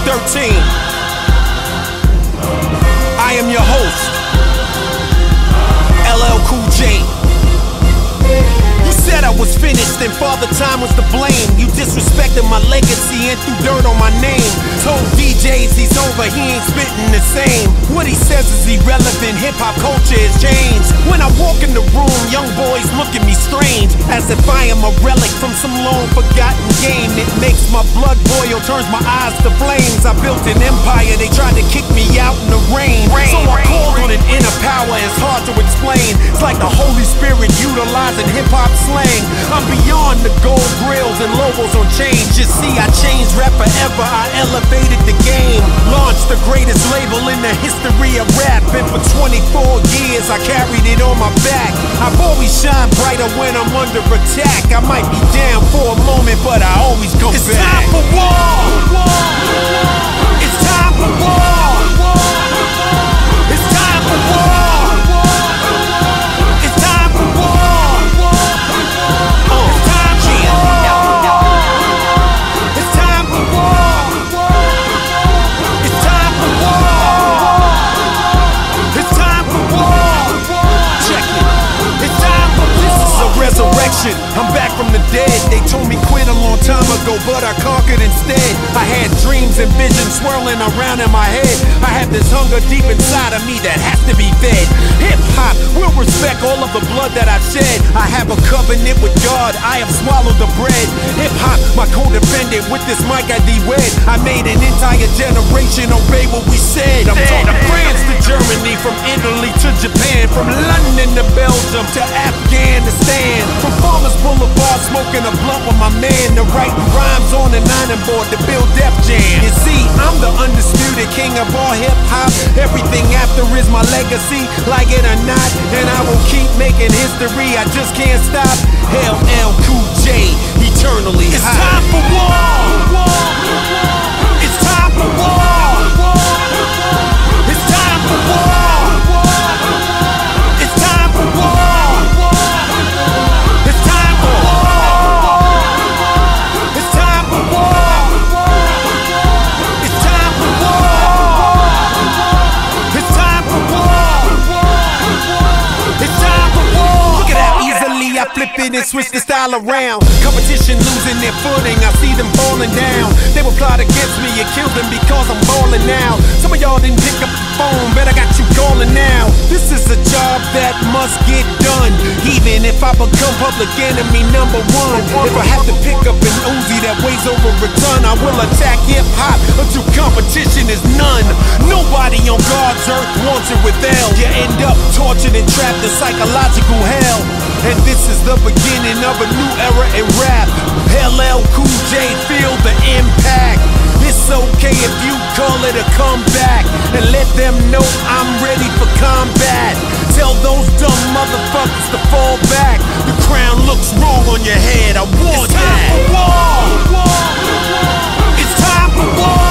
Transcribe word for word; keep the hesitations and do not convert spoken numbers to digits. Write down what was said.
thirteen. I am your host, L L Cool J. You said I was finished and Father Time was to blame. You disrespected my legacy and threw dirt on my name. Told D Js he's over, he ain't spitting the same. What he says is irrelevant, hip-hop culture has changed. When I walk in the room, young boys look at me strange, as if I am a relic from some long-forgotten game. It makes my blood boil, turns my eyes to flames. I built an empire, they tried to kick me out in the rain. So I called on an inner power, it's hard to explain. It's like the Holy Spirit utilizing hip-hop slang. I'm beyond the gold grills and logos on chains. Just see, I changed rap forever, I elevated the game. Launched the greatest label in the history of rap, and for twenty-four years I carried it on my back. I've always shined brighter when I'm under attack. I might be down for a moment, but I always come it's back. It's time for war. It's time for war. It's time for war. It's time for war. It's time for war. It's time for war. It's time for war. It's time for war. Check it. It's time for war. This is a resurrection. I'm back from the dead. They told me quit a long time ago, but I conquered instead. I had dreams and visions swirling around in my head. I have this hunger deep inside of me that has to be fed. Hip-hop will respect all of the blood that I've shed. I have a covenant with God, I have swallowed the bread. Hip-hop, my co-defendant, with this mic I de-wed. I made an entire generation obey what we said. I'm talking France to Germany, from Italy to Japan, from London to Belgium to Afghanistan. From Farmers Boulevard, smoking a blunt with my man, to writing rhymes on the nine board to build Def Jam. You see, I'm the undisputed king of all hip-hop. Everything after is my legacy, like it or not, and I will keep making history, I just can't stop. L L Cool J, eternally It's high. time for war. It's time for war. It's time for war. It's time for war. It's time for war. It's time for war. It's time for war. It's time for war. It's time for war. Look at how easily I flip it and switch the style around. Competition losing their footing, I see them falling down. They will plot against me and kill them because I'm balling now. Some of y'all didn't pick up the phone, but I got you calling now. This is a job that must get done, even if I become public enemy number one. If I have to pick up an Uzi that weighs over a ton, I will attack hip-hop until competition is none. Nobody on God's earth wants it with L. You end up tortured and trapped in psychological hell. And this is the beginning of a new era in rap. L L Cool J, feel the impact. It's okay if you call it a comeback, and let them know I'm ready for combat. Tell those dumb motherfuckers to fall back. The crown looks wrong on your head, I want that. It's time for war. It's time for war.